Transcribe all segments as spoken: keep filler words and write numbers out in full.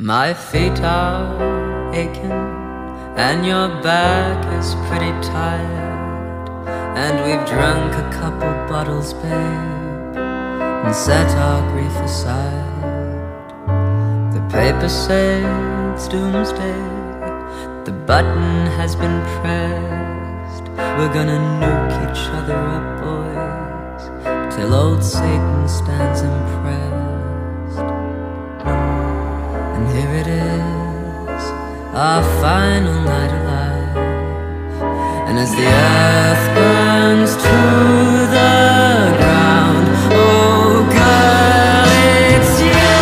My feet are aching and your back is pretty tired, and we've drunk a couple bottles, babe, and set our grief aside. The paper says doomsday, the button has been pressed. We're gonna nuke each other up, boys, till old Satan stands impressed. And here it is, our final night alive, and as the earth burns to the ground, oh girl, it's you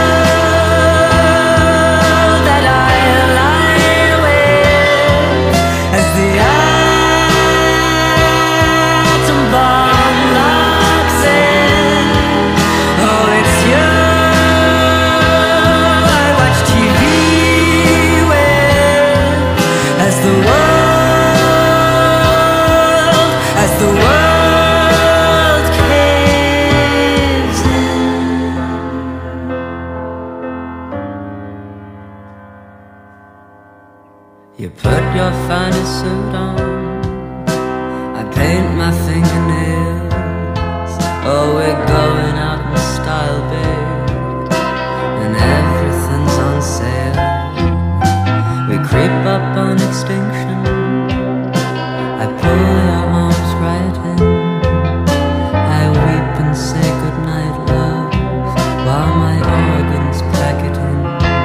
that I lie with, as the atom bomb locks in. Oh, it's you I watch T V with, as the world, as the world caves in. You put your finest suit on, I paint my fingernails. Oh, we're going out in style, babe, and everything's on sale. We creep up on extinction, I pull your arms right in, I weep and say goodnight, love, while my organs pack it in.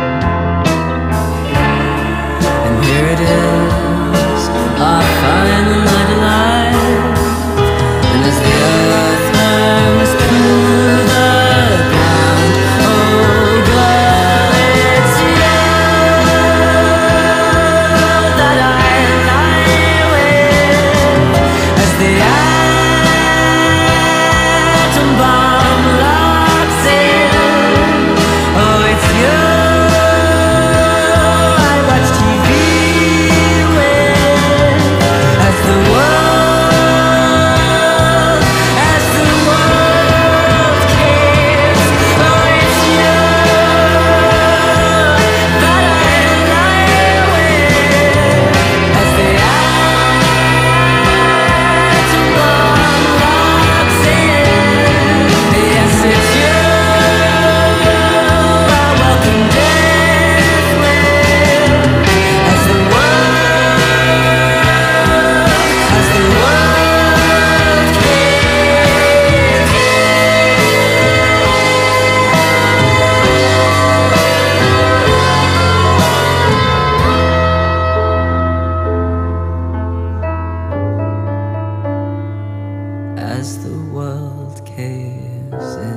And here it is, our final night alive, and as the earth turns to the ground, oh girl, it's you that I lie with, as the atom bomb locks in. Oh, it's you I watch T V with, as the world, as the world caves. Oh, it's you that I lie with, as the atom bomb locks in. Yes, it's you I welcome death with, as the world, as the world caves in. As the world caves in.